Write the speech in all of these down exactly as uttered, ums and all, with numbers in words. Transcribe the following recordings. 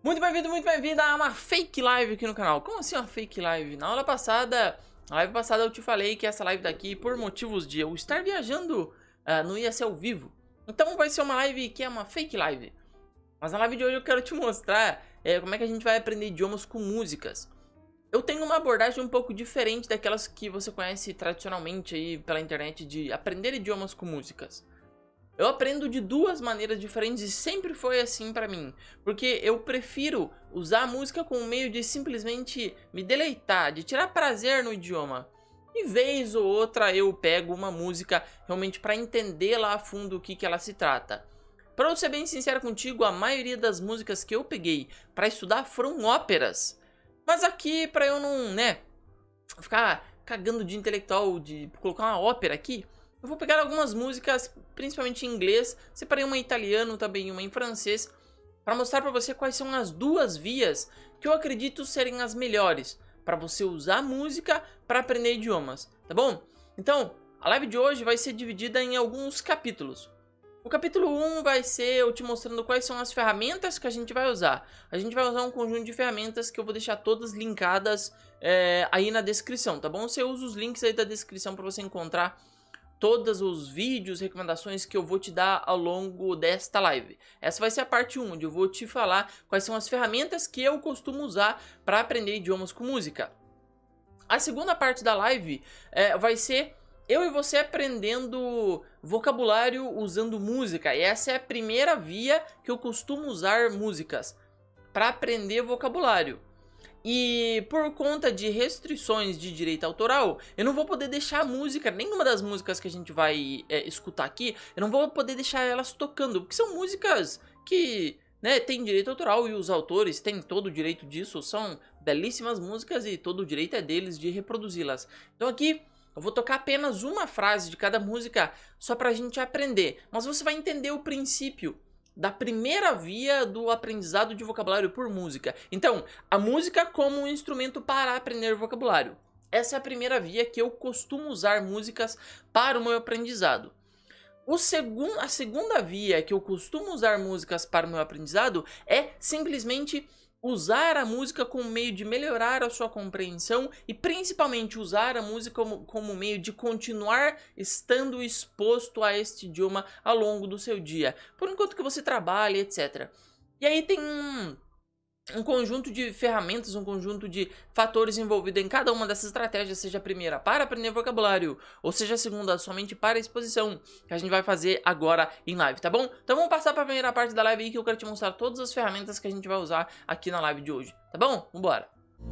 Muito bem-vindo, muito bem-vinda a uma fake live aqui no canal. Como assim uma fake live? Na aula passada, na live passada eu te falei que essa live daqui, por motivos de eu estar viajando, uh, não ia ser ao vivo. Então vai ser uma live que é uma fake live. Mas na live de hoje eu quero te mostrar é, como é que a gente vai aprender idiomas com músicas. Eu tenho uma abordagem um pouco diferente daquelas que você conhece tradicionalmente aí pela internet de aprender idiomas com músicas. Eu aprendo de duas maneiras diferentes e sempre foi assim pra mim, porque eu prefiro usar a música como meio de simplesmente me deleitar, de tirar prazer no idioma. E vez ou outra eu pego uma música realmente pra entender lá a fundo o que, que ela se trata. Pra eu ser bem sincero contigo, a maioria das músicas que eu peguei pra estudar foram óperas. Mas aqui, pra eu não, né, ficar cagando de intelectual, de colocar uma ópera aqui, eu vou pegar algumas músicas, principalmente em inglês, separei uma em italiano, também uma em francês, para mostrar para você quais são as duas vias que eu acredito serem as melhores para você usar música para aprender idiomas, tá bom? Então, a live de hoje vai ser dividida em alguns capítulos. O capítulo um vai ser eu te mostrando quais são as ferramentas que a gente vai usar. A gente vai usar um conjunto de ferramentas que eu vou deixar todas linkadas é, aí na descrição, tá bom? Você usa os links aí da descrição para você encontrar todos os vídeos, recomendações que eu vou te dar ao longo desta live. Essa vai ser a parte um, onde eu vou te falar quais são as ferramentas que eu costumo usar para aprender idiomas com música. A segunda parte da live é, vai ser eu e você aprendendo vocabulário usando música. E essa é a primeira via que eu costumo usar músicas para aprender vocabulário. E por conta de restrições de direito autoral, eu não vou poder deixar a música, nenhuma das músicas que a gente vai é, escutar aqui, eu não vou poder deixar elas tocando, porque são músicas que, né, tem direito autoral e os autores têm todo o direito disso, são belíssimas músicas e todo o direito é deles de reproduzi-las. Então aqui eu vou tocar apenas uma frase de cada música só pra gente aprender, mas você vai entender o princípio da primeira via do aprendizado de vocabulário por música. Então, a música como um instrumento para aprender vocabulário. Essa é a primeira via que eu costumo usar músicas para o meu aprendizado. O segun, a segunda via que eu costumo usar músicas para o meu aprendizado é simplesmente usar a música como meio de melhorar a sua compreensão e principalmente usar a música como, como meio de continuar estando exposto a este idioma ao longo do seu dia, por enquanto que você trabalha, etcétera. E aí tem um, um conjunto de ferramentas, um conjunto de fatores envolvidos em cada uma dessas estratégias, seja a primeira para aprender vocabulário, ou seja a segunda somente para a exposição, que a gente vai fazer agora em live, tá bom? Então vamos passar para a primeira parte da live aí que eu quero te mostrar todas as ferramentas que a gente vai usar aqui na live de hoje, tá bom? Vambora!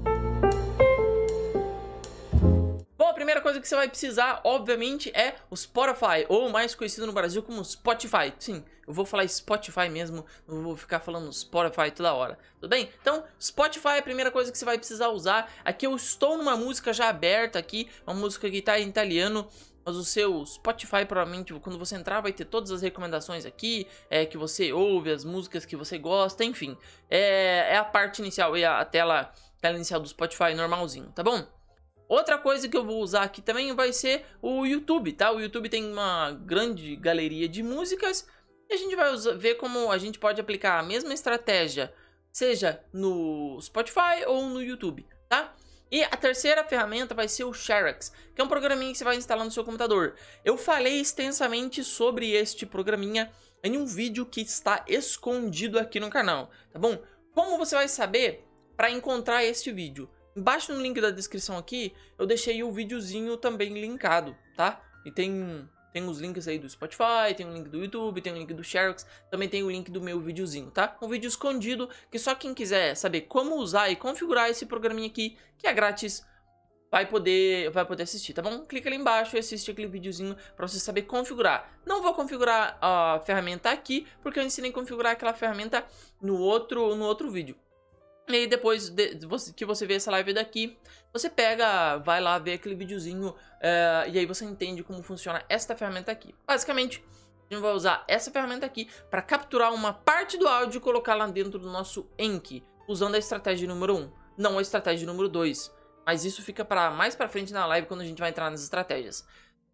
Bom, a primeira coisa que você vai precisar, obviamente, é o Spotify, ou mais conhecido no Brasil como Spotify. Sim, eu vou falar Spotify mesmo, não vou ficar falando Spotify toda hora, tudo bem? Então, Spotify é a primeira coisa que você vai precisar usar. Aqui eu estou numa música já aberta aqui, uma música que está em italiano, mas o seu Spotify, provavelmente, quando você entrar, vai ter todas as recomendações aqui, é, que você ouve, as músicas que você gosta, enfim. É, é a parte inicial, é a tela, tela inicial do Spotify normalzinho, tá bom? Outra coisa que eu vou usar aqui também vai ser o YouTube, tá? O YouTube tem uma grande galeria de músicas e a gente vai usar, ver como a gente pode aplicar a mesma estratégia, seja no Spotify ou no YouTube, tá? E a terceira ferramenta vai ser o Sherex, que é um programinha que você vai instalar no seu computador. Eu falei extensamente sobre este programinha em um vídeo que está escondido aqui no canal, tá bom? Como você vai saber para encontrar este vídeo? Embaixo no link da descrição aqui, eu deixei o videozinho também linkado, tá? E tem, tem os links aí do Spotify, tem o link do YouTube, tem o link do Sherex, também tem o link do meu videozinho, tá? Um vídeo escondido, que só quem quiser saber como usar e configurar esse programinha aqui, que é grátis, vai poder, vai poder assistir, tá bom? Clica ali embaixo e assiste aquele videozinho pra você saber configurar. Não vou configurar a ferramenta aqui, porque eu ensinei a configurar aquela ferramenta no outro, no outro vídeo. E aí depois de, de você, que você vê essa live daqui, você pega, vai lá ver aquele videozinho é, e aí você entende como funciona esta ferramenta aqui. Basicamente, a gente vai usar essa ferramenta aqui para capturar uma parte do áudio e colocar lá dentro do nosso Enki, usando a estratégia número um, não a estratégia número dois. Mas isso fica para mais para frente na live quando a gente vai entrar nas estratégias.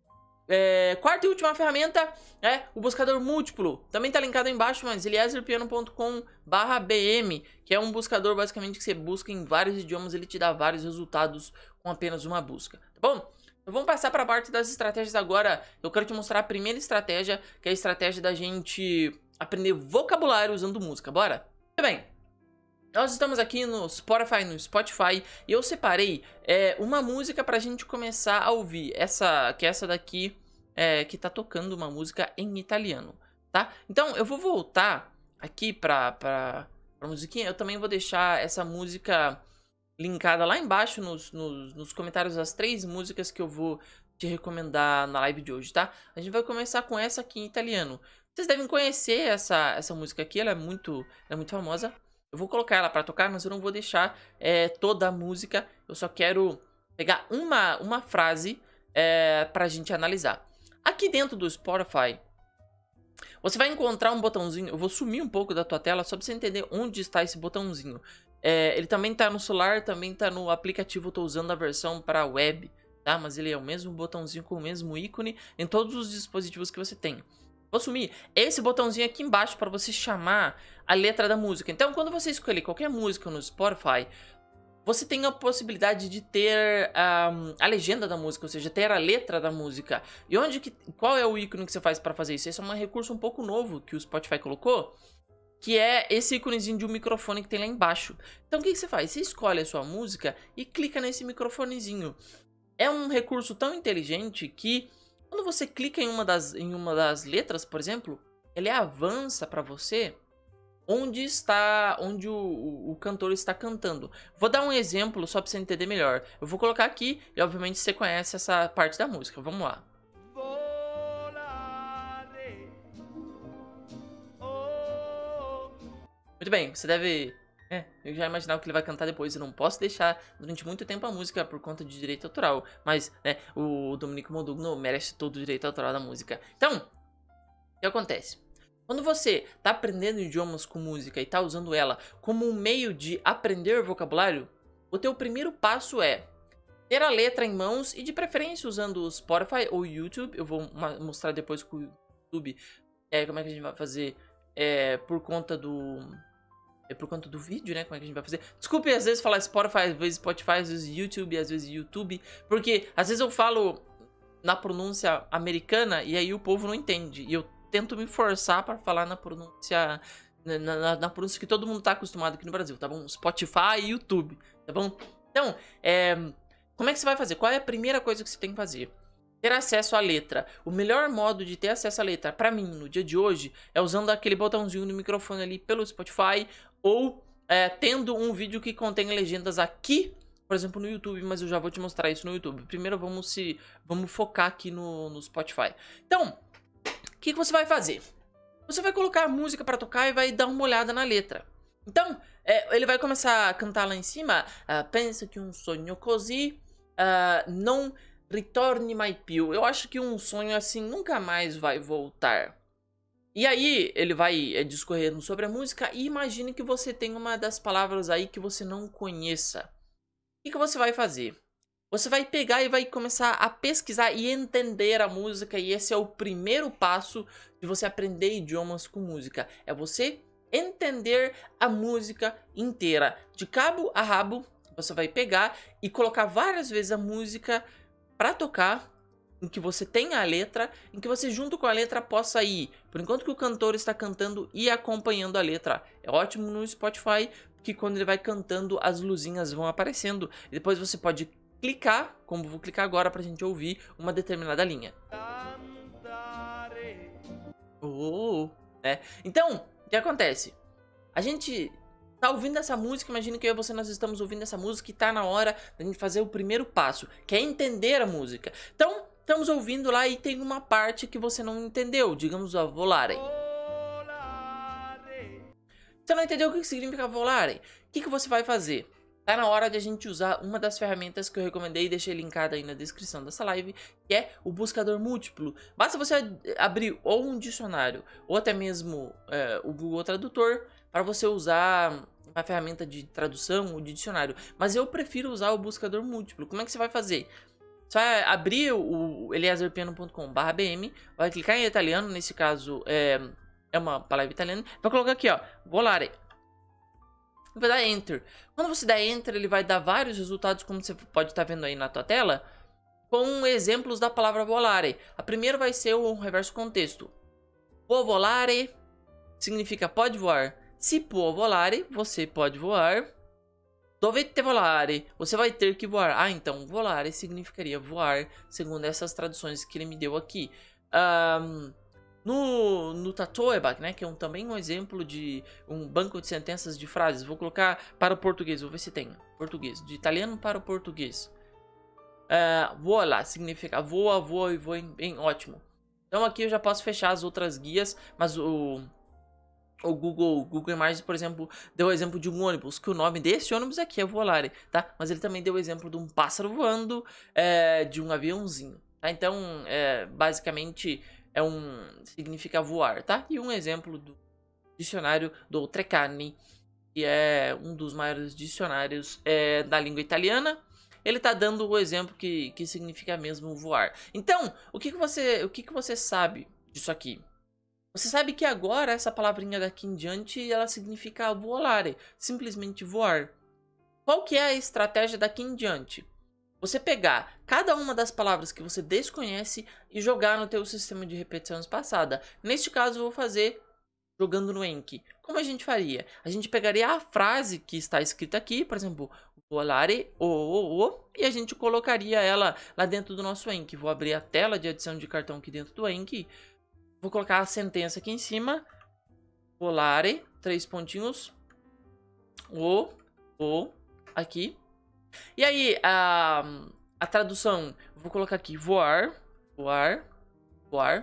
é, quarta e última ferramenta é o buscador múltiplo. Também tá linkado aí embaixo, mas eliezer piano ponto com barra B M, que é um buscador basicamente que você busca em vários idiomas, ele te dá vários resultados com apenas uma busca, tá bom? Então vamos passar para a parte das estratégias agora. Eu quero te mostrar a primeira estratégia, que é a estratégia da gente aprender vocabulário usando música. Bora? Muito bem. Nós estamos aqui no Spotify, no Spotify, e eu separei é, uma música pra gente começar a ouvir. Essa, que é essa daqui, é, que tá tocando uma música em italiano, tá? Então eu vou voltar aqui pra, pra, pra musiquinha. Eu também vou deixar essa música linkada lá embaixo nos, nos, nos comentários, as três músicas que eu vou te recomendar na live de hoje, tá? A gente vai começar com essa aqui em italiano. Vocês devem conhecer essa, essa música aqui, ela é muito, ela é muito famosa. Eu vou colocar ela pra tocar, mas eu não vou deixar é, toda a música. Eu só quero pegar uma, uma frase é, pra gente analisar. Aqui dentro do Spotify, você vai encontrar um botãozinho. Eu vou sumir um pouco da tua tela só pra você entender onde está esse botãozinho. É, ele também tá no celular, também tá no aplicativo. Eu tô usando a versão para web, tá? Mas ele é o mesmo botãozinho com o mesmo ícone em todos os dispositivos que você tem. Vou sumir esse botãozinho aqui embaixo para você chamar a letra da música. Então, quando você escolher qualquer música no Spotify, você tem a possibilidade de ter um, a legenda da música, ou seja, ter a letra da música. E onde que, qual é o ícone que você faz para fazer isso? Esse é um recurso um pouco novo que o Spotify colocou, que é esse íconezinho de um microfone que tem lá embaixo. Então, o que, que você faz? Você escolhe a sua música e clica nesse microfonezinho. É um recurso tão inteligente que quando você clica em uma das, em uma das letras, por exemplo, ele avança para você onde está, onde o, o, o cantor está cantando. Vou dar um exemplo só para você entender melhor. Eu vou colocar aqui e obviamente você conhece essa parte da música. Vamos lá. Muito bem, você deve... É, eu já imaginava que ele vai cantar depois. Eu não posso deixar durante muito tempo a música por conta de direito autoral. Mas, né, o Dominico Modugno merece todo o direito autoral da música. Então, o que acontece? Quando você tá aprendendo idiomas com música e tá usando ela como um meio de aprender vocabulário, o teu primeiro passo é ter a letra em mãos e de preferência usando o Spotify ou o YouTube. Eu vou mostrar depois com o YouTube é, como é que a gente vai fazer é, por conta do... É por conta do vídeo, né? Como é que a gente vai fazer? Desculpe, às vezes falar Spotify, às vezes Spotify, às vezes YouTube, às vezes YouTube. Porque às vezes eu falo na pronúncia americana e aí o povo não entende. E eu tento me forçar para falar na pronúncia... Na, na, na pronúncia que todo mundo tá acostumado aqui no Brasil, tá bom? Spotify e YouTube, tá bom? Então, é... como é que você vai fazer? Qual é a primeira coisa que você tem que fazer? Ter acesso à letra. O melhor modo de ter acesso à letra, pra mim, no dia de hoje, é usando aquele botãozinho no microfone ali pelo Spotify ou é, tendo um vídeo que contém legendas aqui, por exemplo, no YouTube, mas eu já vou te mostrar isso no YouTube. Primeiro vamos se vamos focar aqui no, no Spotify. Então, o que, que você vai fazer? Você vai colocar a música pra tocar e vai dar uma olhada na letra. Então, é, ele vai começar a cantar lá em cima. Uh, pensa que um sonho così uh, não ritorni mai più. Eu acho que um sonho assim nunca mais vai voltar. E aí, ele vai é, discorrendo sobre a música e imagine que você tem uma das palavras aí que você não conheça. O que, que você vai fazer? Você vai pegar e vai começar a pesquisar e entender a música, e esse é o primeiro passo de você aprender idiomas com música. É você entender a música inteira. De cabo a rabo, você vai pegar e colocar várias vezes a música para tocar, em que você tenha a letra, em que você junto com a letra possa ir, por enquanto que o cantor está cantando e acompanhando a letra. É ótimo no Spotify, porque quando ele vai cantando as luzinhas vão aparecendo, e depois você pode clicar, como vou clicar agora pra gente ouvir uma determinada linha. Oh, é. Então, o que acontece? A gente tá ouvindo essa música, imagina que eu e você nós estamos ouvindo essa música e tá na hora da gente fazer o primeiro passo, que é entender a música. Então, estamos ouvindo lá e tem uma parte que você não entendeu, digamos a volare. Você não entendeu o que significa volare? O que, que você vai fazer? Tá na hora de a gente usar uma das ferramentas que eu recomendei e deixei linkada aí na descrição dessa live, que é o buscador múltiplo. Basta você abrir ou um dicionário ou até mesmo é, o Google Tradutor para você usar uma ferramenta de tradução ou de dicionário. Mas eu prefiro usar o buscador múltiplo. Como é que você vai fazer? Você vai abrir o eliezer piano ponto com barra b m, vai clicar em italiano, nesse caso é, é uma palavra italiana, vai colocar aqui, ó, volare. Vai dar Enter. Quando você dá Enter, ele vai dar vários resultados, como você pode estar vendo aí na tua tela, com exemplos da palavra volare. A primeira vai ser o reverso contexto. Può volare significa pode voar. Se può volare, você pode voar. Dovete volare, você vai ter que voar. Ah, então volare significaria voar, segundo essas traduções que ele me deu aqui. Um, no, no Tatoeba, né, que é um, também um exemplo de um banco de sentenças de frases. Vou colocar para o português, vou ver se tem. Português, de italiano para o português. Uh, voa significa voa, voa e voa em, em ótimo. Então aqui eu já posso fechar as outras guias, mas o... O Google, Google Imagens, por exemplo, deu o exemplo de um ônibus, que o nome desse ônibus aqui é Volare, tá? Mas ele também deu o exemplo de um pássaro voando, é, de um aviãozinho, tá? Então, é, basicamente, é um, significa voar, tá? E um exemplo do dicionário do Treccani, que é um dos maiores dicionários é, da língua italiana. Ele tá dando o exemplo que, que significa mesmo voar. Então, o que, que, você, o que, que você sabe disso aqui? Você sabe que agora essa palavrinha daqui em diante, ela significa volare, simplesmente voar. Qual que é a estratégia daqui em diante? Você pegar cada uma das palavras que você desconhece e jogar no teu sistema de repetição espaçada. Neste caso eu vou fazer jogando no Enki. Como a gente faria? A gente pegaria a frase que está escrita aqui, por exemplo, volare, o, o, o, e a gente colocaria ela lá dentro do nosso Enki. Vou abrir a tela de adição de cartão aqui dentro do Enki. Vou colocar a sentença aqui em cima. Volare, três pontinhos. O, o, aqui. E aí, a, a tradução, vou colocar aqui voar, voar, voar.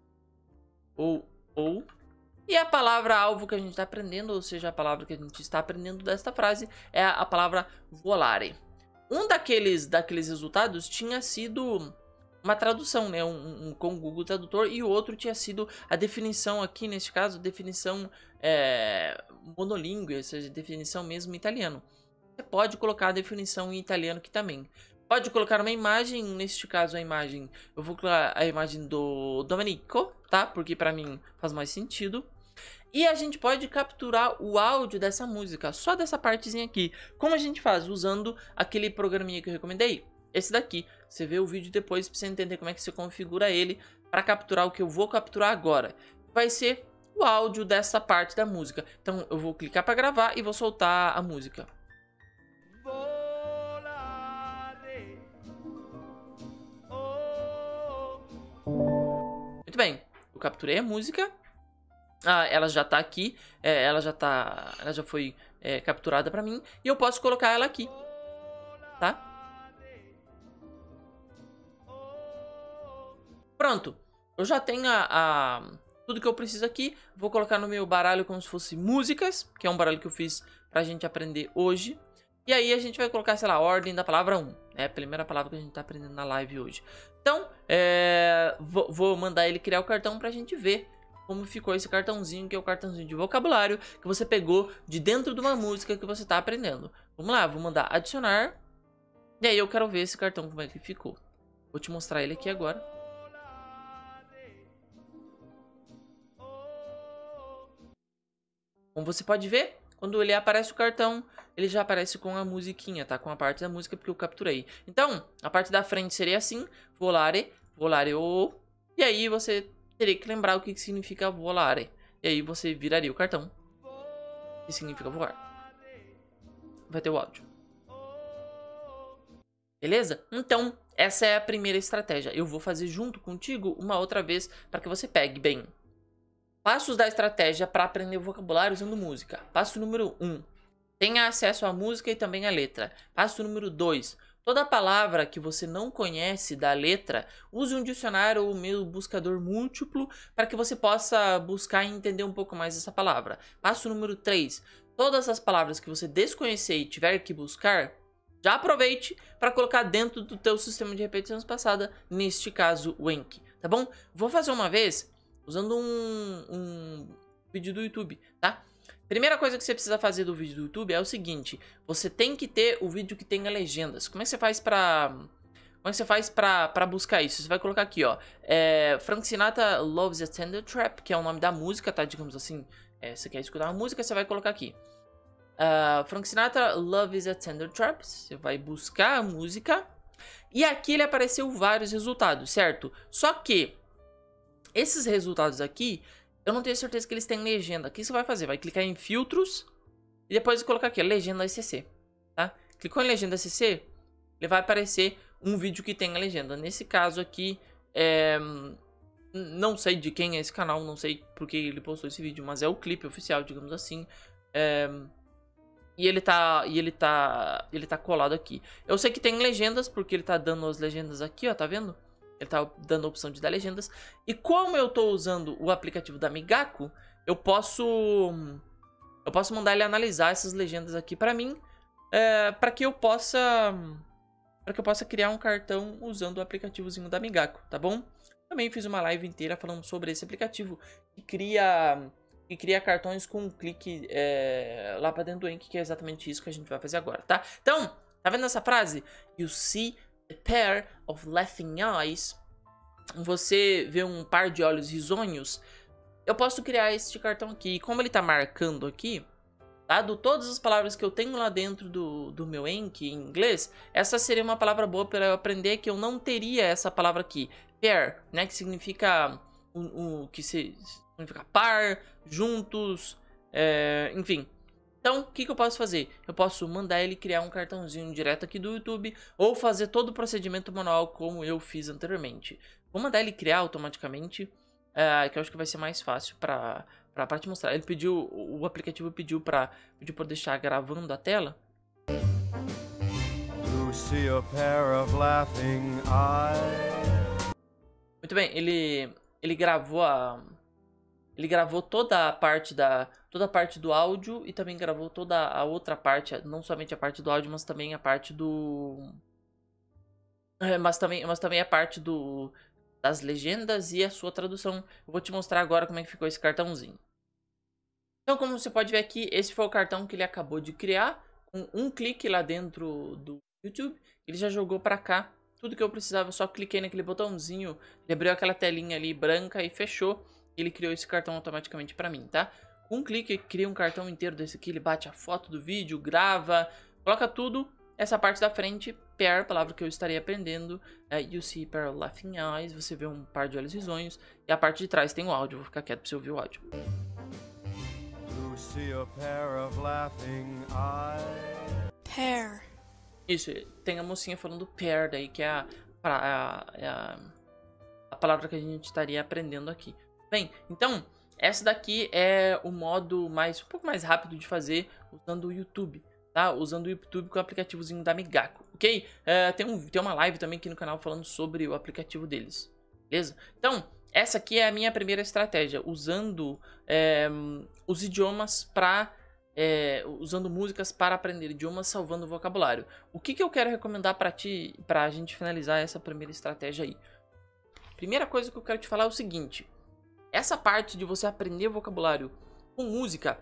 Ou, ou. E a palavra-alvo que a gente está aprendendo, ou seja, a palavra que a gente está aprendendo desta frase, é a, a palavra volare. Um daqueles, daqueles resultados tinha sido... uma tradução, né, um, um com o Google Tradutor, e o outro tinha sido a definição aqui, neste caso, definição é, monolíngue, ou seja, definição mesmo em italiano. Você pode colocar a definição em italiano aqui também. Pode colocar uma imagem, neste caso a imagem, eu vou colocar a imagem do Domenico, tá, porque pra mim faz mais sentido. E a gente pode capturar o áudio dessa música, só dessa partezinha aqui. Como a gente faz? Usando aquele programinha que eu recomendei. Esse daqui, você vê o vídeo depois para você entender como é que você configura ele para capturar o que eu vou capturar agora. Vai ser o áudio dessa parte da música. Então eu vou clicar para gravar e vou soltar a música. Muito bem, eu capturei a música. Ah, ela já está aqui, é, ela já tá, ela já foi é, capturada para mim e eu posso colocar ela aqui, tá? Pronto, eu já tenho a, a, tudo que eu preciso aqui. Vou colocar no meu baralho como se fosse músicas, que é um baralho que eu fiz pra gente aprender hoje. E aí a gente vai colocar, sei lá, a ordem da palavra um. É a primeira palavra que a gente tá aprendendo na live hoje. Então, é, vou, vou mandar ele criar o cartão pra gente ver como ficou esse cartãozinho, que é o cartãozinho de vocabulário que você pegou de dentro de uma música que você tá aprendendo. Vamos lá, vou mandar adicionar. E aí eu quero ver esse cartão como é que ficou. Vou te mostrar ele aqui agora. Como você pode ver, quando ele aparece o cartão, ele já aparece com a musiquinha, tá? Com a parte da música porque eu capturei. Então, a parte da frente seria assim, volare, volare o... E aí você teria que lembrar o que significa volare. E aí você viraria o cartão, que significa voar. Vai ter o áudio. Beleza? Então, essa é a primeira estratégia. Eu vou fazer junto contigo uma outra vez para que você pegue bem. Passos da estratégia para aprender vocabulário usando música. Passo número um. Tenha acesso à música e também à letra. Passo número dois. Toda palavra que você não conhece da letra, use um dicionário ou meio buscador múltiplo para que você possa buscar e entender um pouco mais essa palavra. Passo número três. Todas as palavras que você desconhecer e tiver que buscar, já aproveite para colocar dentro do teu sistema de repetição espaçada, neste caso o Enki, tá bom? Vou fazer uma vez usando um, um vídeo do YouTube, tá? Primeira coisa que você precisa fazer do vídeo do YouTube é o seguinte: você tem que ter o vídeo que tenha legendas. Como é que você faz pra, Como é que você faz pra, pra buscar isso? Você vai colocar aqui, ó. É, Frank Sinatra Loves a Tender Trap, que é o nome da música, tá? Digamos assim, é, você quer escutar uma música, você vai colocar aqui. Uh, Frank Sinatra Loves a Tender Trap. Você vai buscar a música. E aqui ele apareceu vários resultados, certo? Só que esses resultados aqui, eu não tenho certeza que eles têm legenda. O que você vai fazer? Vai clicar em filtros e depois colocar aqui, legenda S C, tá? Clicou em legenda S C, ele vai aparecer um vídeo que tem a legenda. Nesse caso aqui, é... não sei de quem é esse canal, não sei por que ele postou esse vídeo, mas é o clipe oficial, digamos assim. É... E ele tá, e ele tá, ele tá colado aqui. Eu sei que tem legendas, porque ele tá dando as legendas aqui, ó, tá vendo? Ele tá dando a opção de dar legendas. E como eu tô usando o aplicativo da Migaco, eu posso, eu posso mandar ele analisar essas legendas aqui pra mim, é, para que eu possa, para que eu possa criar um cartão usando o aplicativozinho da Migaco, tá bom? Também fiz uma live inteira falando sobre esse aplicativo que cria E cria cartões com um clique é, lá pra dentro do Anki, que é exatamente isso que a gente vai fazer agora, tá? Então, tá vendo essa frase? You see a pair of laughing eyes. Você vê um par de olhos risonhos. Eu posso criar este cartão aqui. E como ele tá marcando aqui, dado todas as palavras que eu tenho lá dentro do, do meu Anki em inglês, essa seria uma palavra boa para eu aprender, que eu não teria essa palavra aqui. Pair, né? Que significa um, um, que se... significa par, juntos, é, enfim. Então, o que, que eu posso fazer? Eu posso mandar ele criar um cartãozinho direto aqui do YouTube, ou fazer todo o procedimento manual como eu fiz anteriormente. Vou mandar ele criar automaticamente, é, que eu acho que vai ser mais fácil pra, pra, pra te mostrar. Ele pediu, o aplicativo pediu pra, pediu pra deixar gravando a tela. You see a pair of laughing eyes. Muito bem, ele, ele gravou a... Ele gravou toda a parte da toda a parte do áudio e também gravou toda a outra parte, não somente a parte do áudio, mas também a parte do é, mas também mas também a parte do das legendas e a sua tradução. Eu vou te mostrar agora como é que ficou esse cartãozinho. Então, como você pode ver aqui, esse foi o cartão que ele acabou de criar, com um clique lá dentro do YouTube, ele já jogou para cá tudo que eu precisava. Eu só cliquei naquele botãozinho, ele abriu aquela telinha ali branca e fechou. Ele criou esse cartão automaticamente pra mim, tá? Com um clique, ele cria um cartão inteiro desse aqui. Ele bate a foto do vídeo, grava, coloca tudo. Essa parte da frente, pair, palavra que eu estarei aprendendo. É, you see a pair of laughing eyes. Você vê um par de olhos risonhos. E a parte de trás tem o áudio. Vou ficar quieto pra você ouvir o áudio. You see a pair of laughing eyes. Pair. Isso, tem a mocinha falando pair daí, que é a, a, a, a palavra que a gente estaria aprendendo aqui. Bem, então, essa daqui é o modo mais, um pouco mais rápido de fazer usando o YouTube, tá? Usando o YouTube com o aplicativozinho da Migaco, ok? É, tem, um, tem uma live também aqui no canal falando sobre o aplicativo deles, beleza? Então, essa aqui é a minha primeira estratégia, usando é, os idiomas para... É, usando músicas para aprender idiomas, salvando vocabulário. O que, que eu quero recomendar para ti, pra gente finalizar essa primeira estratégia aí? Primeira coisa que eu quero te falar é o seguinte... Essa parte de você aprender vocabulário com música,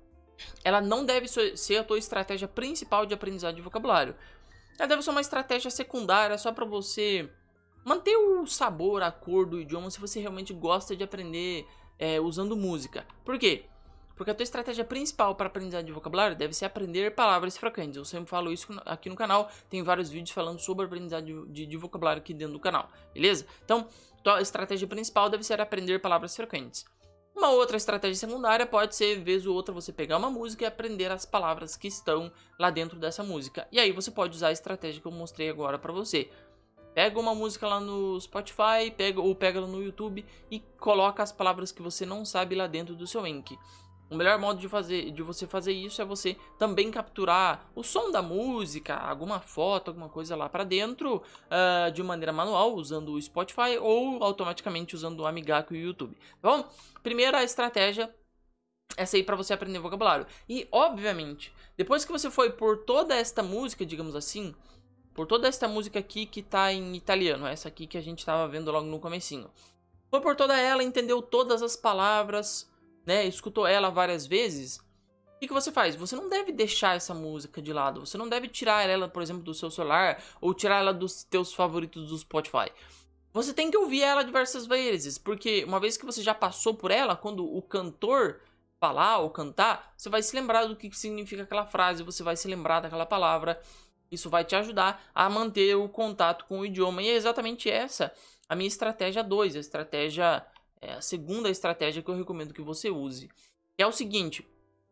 ela não deve ser a tua estratégia principal de aprendizado de vocabulário. Ela deve ser uma estratégia secundária só para você manter o sabor, a cor do idioma, se você realmente gosta de aprender é, usando música. Por quê? Porque a tua estratégia principal para aprendizado de vocabulário deve ser aprender palavras frequentes. Eu sempre falo isso aqui no canal, tem vários vídeos falando sobre aprendizado de, de, de vocabulário aqui dentro do canal, beleza? Então, tua estratégia principal deve ser aprender palavras frequentes. Uma outra estratégia secundária pode ser, vez ou outra, você pegar uma música e aprender as palavras que estão lá dentro dessa música. E aí você pode usar a estratégia que eu mostrei agora para você. Pega uma música lá no Spotify, pega, ou pega ela no YouTube e coloca as palavras que você não sabe lá dentro do seu Anki. O melhor modo de, fazer, de você fazer isso é você também capturar o som da música, alguma foto, alguma coisa lá pra dentro, uh, de maneira manual, usando o Spotify ou automaticamente usando o Amigaco e o YouTube. Tá bom? Primeira estratégia, essa aí pra você aprender vocabulário. E, obviamente, depois que você foi por toda esta música, digamos assim, por toda esta música aqui que tá em italiano, essa aqui que a gente tava vendo logo no comecinho. Foi por toda ela, entendeu todas as palavras... Né, escutou ela várias vezes, o que, que você faz? Você não deve deixar essa música de lado. Você não deve tirar ela, por exemplo, do seu celular ou tirar ela dos teus favoritos do Spotify. Você tem que ouvir ela diversas vezes, porque uma vez que você já passou por ela, quando o cantor falar ou cantar, você vai se lembrar do que significa aquela frase, você vai se lembrar daquela palavra. Isso vai te ajudar a manter o contato com o idioma. E é exatamente essa a minha estratégia dois, a estratégia, é, a segunda estratégia que eu recomendo que você use. É o seguinte,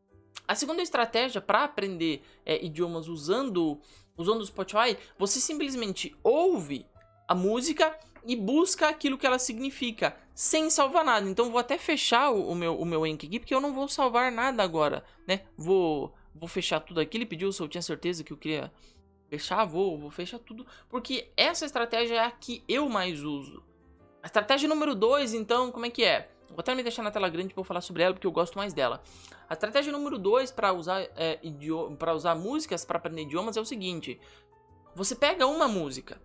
a segunda estratégia para aprender é, idiomas usando, usando o Spotify, você simplesmente ouve a música e busca aquilo que ela significa, sem salvar nada. Então vou até fechar o, o meu, o meu Anchor aqui, porque eu não vou salvar nada agora, né? Vou, vou fechar tudo aqui. Ele pediu se eu tinha certeza que eu queria fechar, vou, vou fechar tudo, porque essa estratégia é a que eu mais uso. A estratégia número dois, então, como é que é? Vou até me deixar na tela grande para eu falar sobre ela, porque eu gosto mais dela. A estratégia número dois para usar, é, para usar músicas para aprender idiomas é o seguinte. Você pega uma música,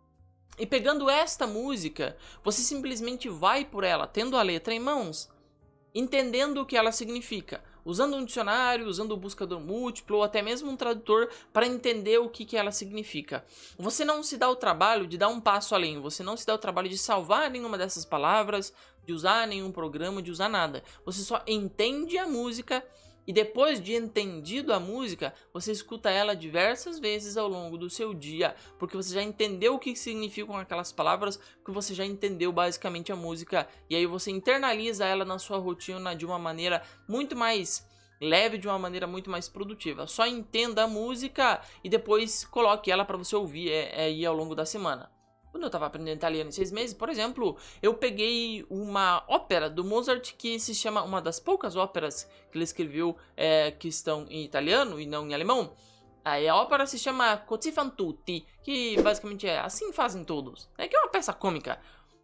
e pegando esta música, você simplesmente vai por ela, tendo a letra em mãos, entendendo o que ela significa, usando um dicionário, usando o buscador múltiplo ou até mesmo um tradutor para entender o que, que ela significa. Você não se dá o trabalho de dar um passo além, você não se dá o trabalho de salvar nenhuma dessas palavras, de usar nenhum programa, de usar nada. Você só entende a música e depois de entendido a música, você escuta ela diversas vezes ao longo do seu dia, porque você já entendeu o que significam aquelas palavras, porque você já entendeu basicamente a música, e aí você internaliza ela na sua rotina de uma maneira muito mais leve, de uma maneira muito mais produtiva. Só entenda a música e depois coloque ela para você ouvir é, é, aí ao longo da semana. Quando eu estava aprendendo italiano em seis meses, por exemplo, eu peguei uma ópera do Mozart que se chama, uma das poucas óperas que ele escreveu é, que estão em italiano e não em alemão. Aí a ópera se chama Così fan tutti, que basicamente é Assim Fazem Todos, né, que é uma peça cômica.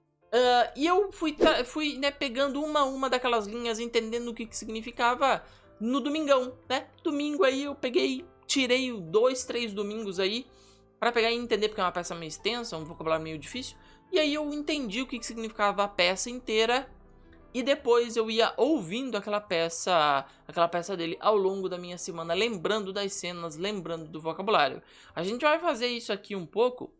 Uh, e eu fui, fui né, pegando uma a uma daquelas linhas, entendendo o que, que significava no domingão, né? Domingo aí eu peguei, tirei dois, três domingos aí, para pegar e entender, porque é uma peça meio extensa, um vocabulário meio difícil. E aí eu entendi o que significava a peça inteira. E depois eu ia ouvindo aquela peça, aquela peça dele ao longo da minha semana, lembrando das cenas, lembrando do vocabulário. A gente vai fazer isso aqui um pouco,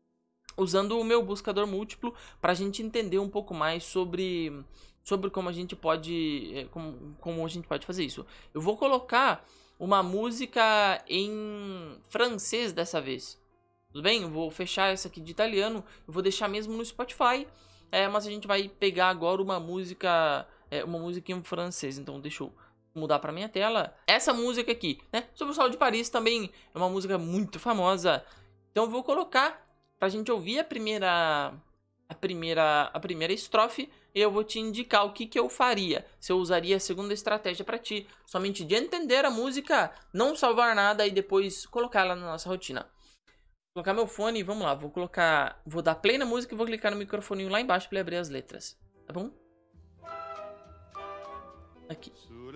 usando o meu buscador múltiplo, para a gente entender um pouco mais sobre, sobre como a gente pode, como, como a gente pode fazer isso. Eu vou colocar uma música em francês dessa vez. Tudo bem? Eu vou fechar essa aqui de italiano. Eu vou deixar mesmo no Spotify. É, mas a gente vai pegar agora uma música, é, uma música em francês. Então deixa eu mudar para minha tela. Essa música aqui, né? Sobre o Sol de Paris também é uma música muito famosa. Então eu vou colocar pra gente ouvir a primeira, a primeira, a primeira estrofe. E eu vou te indicar o que, que eu faria. Se eu usaria a segunda estratégia para ti. Somente de entender a música, não salvar nada e depois colocar ela na nossa rotina. Vou colocar meu fone e vamos lá. Vou colocar. Vou dar play na música e vou clicar no microfoninho lá embaixo para ele abrir as letras. Tá bom? Aqui.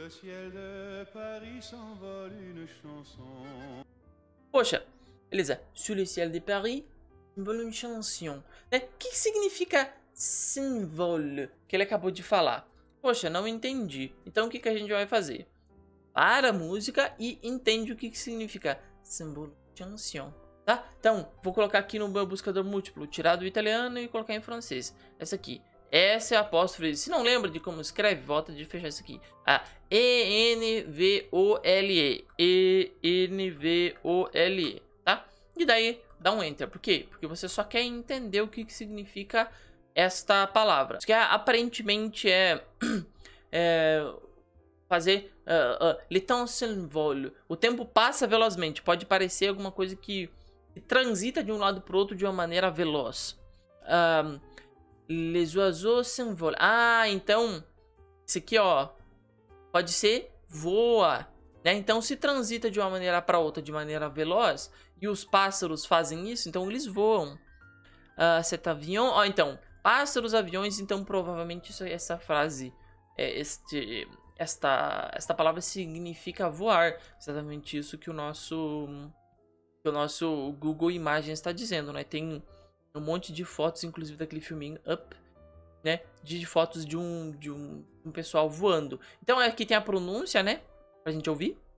Poxa, beleza. Sur le ciel de Paris, s'envole une chanson. O que, que significa s'envole? Que ele acabou de falar. Poxa, não entendi. Então o que, que a gente vai fazer? Para a música e entende o que, que significa s'envole une chanson. Tá? Então, vou colocar aqui no meu buscador múltiplo, tirar do italiano e colocar em francês. Essa aqui. Essa é a apóstrofe. Se não lembra de como escreve, volta de fechar isso aqui. Ah, E N V O L E. E N V O L E. Tá? E daí, dá um Enter. Por quê? Porque você só quer entender o que, que significa esta palavra. Isso que aparentemente é... é fazer... Uh, uh, le temps s'envole. O tempo passa velozmente. Pode parecer alguma coisa que... transita de um lado para o outro de uma maneira veloz. Um, les oiseaux s'envolent. Ah, então, isso aqui, ó, pode ser voa, né? Então, se transita de uma maneira para outra de maneira veloz, e os pássaros fazem isso, então eles voam. Uh, cet avion, ó, então, pássaros, aviões, então provavelmente isso, essa frase, é, este, esta, esta palavra significa voar. Exatamente isso que o nosso... que o nosso Google Imagens está dizendo, né? Tem um monte de fotos, inclusive daquele filminho Up, né? De fotos de um, de um, um pessoal voando. Então aqui tem a pronúncia, né? Pra gente ouvir.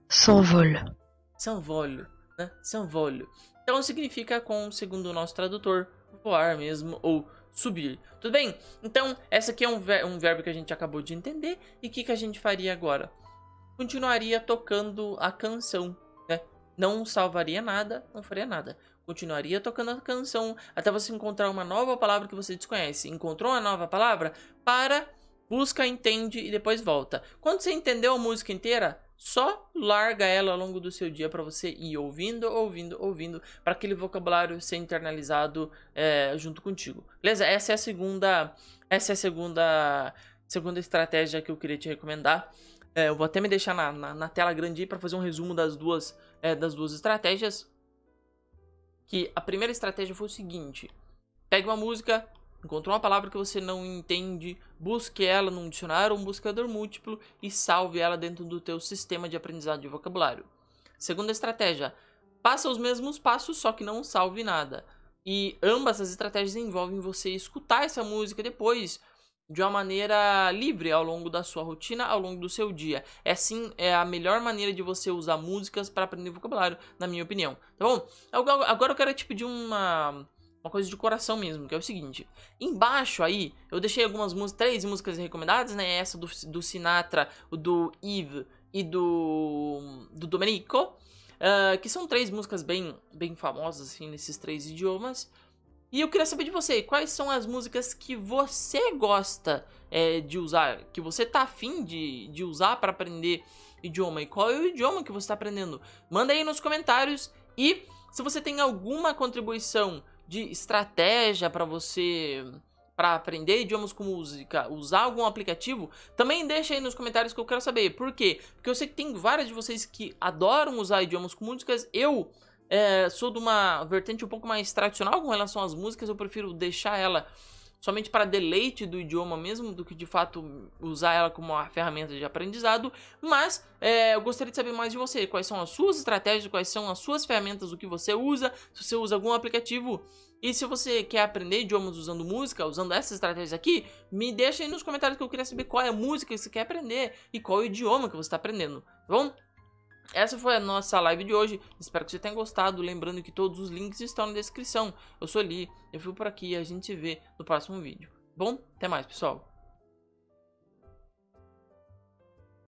S'envole. S'envole, né? S'envole. Então significa, com, segundo o nosso tradutor, voar mesmo ou subir. Tudo bem? Então, essa aqui é um, ver um verbo que a gente acabou de entender. E o que, que a gente faria agora? Continuaria tocando a canção, né? Não salvaria nada, não faria nada. Continuaria tocando a canção até você encontrar uma nova palavra que você desconhece. Encontrou uma nova palavra? Para, busca, entende e depois volta. Quando você entendeu a música inteira, só larga ela ao longo do seu dia para você ir ouvindo, ouvindo, ouvindo, para aquele vocabulário ser internalizado é, junto contigo. Beleza? Essa é a segunda, essa é a segunda, segunda estratégia que eu queria te recomendar. É, eu vou até me deixar na, na, na tela grande para fazer um resumo das duas, é, das duas estratégias. Que a primeira estratégia foi o seguinte: pegue uma música, encontrou uma palavra que você não entende, busque ela num dicionário ou um buscador múltiplo e salve ela dentro do teu sistema de aprendizado de vocabulário. Segunda estratégia: passa os mesmos passos, só que não salve nada. E ambas as estratégias envolvem você escutar essa música depois de uma maneira livre ao longo da sua rotina, ao longo do seu dia. É sim, é a melhor maneira de você usar músicas para aprender vocabulário, na minha opinião. Tá bom? Agora eu quero te pedir uma, uma coisa de coração mesmo, que é o seguinte. Embaixo aí, eu deixei algumas músicas, três músicas recomendadas, né? Essa do, do Sinatra, o do Yves e do, do Domenico. Uh, que são três músicas bem, bem famosas, assim, nesses três idiomas. E eu queria saber de você, quais são as músicas que você gosta é, de usar, que você tá afim de, de usar para aprender idioma, e qual é o idioma que você está aprendendo? Manda aí nos comentários. E se você tem alguma contribuição de estratégia para você, para aprender idiomas com música, usar algum aplicativo, também deixa aí nos comentários que eu quero saber. Por quê? Porque eu sei que tem vários de vocês que adoram usar idiomas com músicas. Eu... É, sou de uma vertente um pouco mais tradicional com relação às músicas. Eu prefiro deixar ela somente para deleite do idioma mesmo, do que de fato usar ela como uma ferramenta de aprendizado. Mas é, eu gostaria de saber mais de você. Quais são as suas estratégias, quais são as suas ferramentas, o que você usa, se você usa algum aplicativo. E se você quer aprender idiomas usando música, usando essas estratégias aqui, me deixa aí nos comentários que eu queria saber qual é a música que você quer aprender e qual é o idioma que você está aprendendo, tá bom? Essa foi a nossa live de hoje, espero que você tenha gostado, lembrando que todos os links estão na descrição. Eu sou Li, eu fui por aqui e a gente se vê no próximo vídeo. Bom, até mais pessoal.